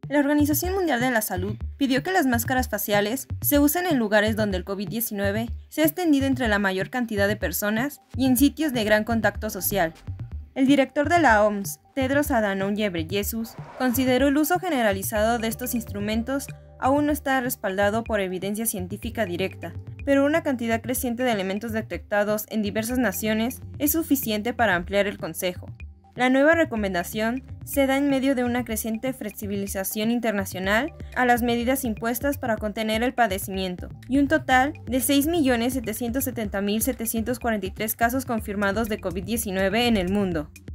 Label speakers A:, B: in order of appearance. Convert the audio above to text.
A: La Organización Mundial de la Salud pidió que las máscaras faciales se usen en lugares donde el COVID-19 se ha extendido entre la mayor cantidad de personas y en sitios de gran contacto social. El director de la OMS, Tedros Adhanom Ghebreyesus, consideró el uso generalizado de estos instrumentos aún no está respaldado por evidencia científica directa, pero una cantidad creciente de elementos detectados en diversas naciones es suficiente para ampliar el consejo. La nueva recomendación se da en medio de una creciente flexibilización internacional a las medidas impuestas para contener el padecimiento y un total de 6.770.743 casos confirmados de COVID-19 en el mundo.